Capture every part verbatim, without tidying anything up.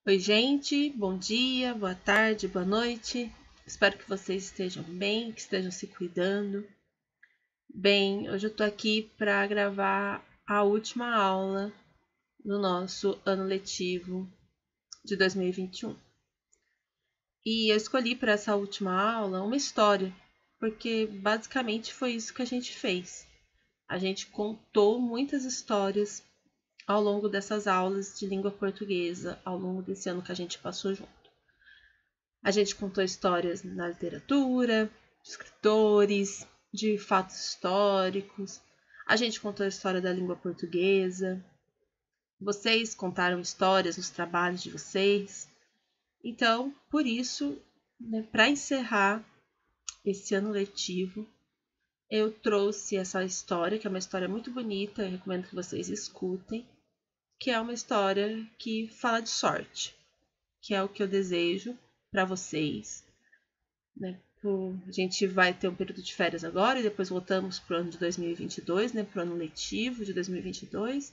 Oi, gente, bom dia, boa tarde, boa noite. Espero que vocês estejam bem, que estejam se cuidando. Bem, hoje eu tô aqui para gravar a última aula do nosso ano letivo de dois mil e vinte e um. E eu escolhi para essa última aula uma história, porque basicamente foi isso que a gente fez. A gente contou muitas histórias ao longo dessas aulas de língua portuguesa, ao longo desse ano que a gente passou junto. A gente contou histórias na literatura, de escritores, de fatos históricos. A gente contou a história da língua portuguesa. Vocês contaram histórias nos trabalhos de vocês. Então, por isso, né, para encerrar esse ano letivo, eu trouxe essa história, que é uma história muito bonita, eu recomendo que vocês escutem, que é uma história que fala de sorte, que é o que eu desejo para vocês. Né? A gente vai ter um período de férias agora e depois voltamos para o ano de dois mil e vinte e dois, né? Para o ano letivo de dois mil e vinte e dois.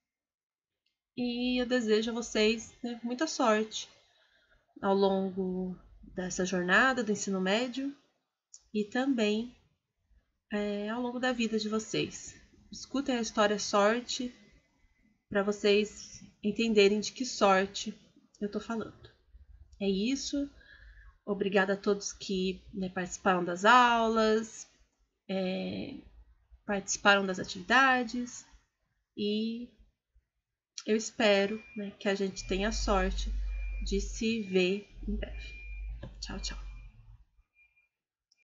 E eu desejo a vocês, né, muita sorte ao longo dessa jornada do ensino médio e também é, ao longo da vida de vocês. Escutem a história Sorte para vocês entenderem de que sorte eu estou falando. É isso. Obrigada a todos que, né, participaram das aulas, é, participaram das atividades e eu espero, né, que a gente tenha sorte de se ver em breve. Tchau, tchau.